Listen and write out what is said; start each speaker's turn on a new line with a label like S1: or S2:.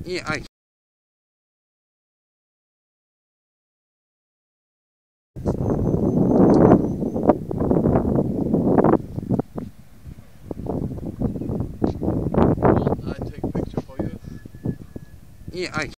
S1: Yeah, I.
S2: I take a picture for you.
S1: Yeah, I.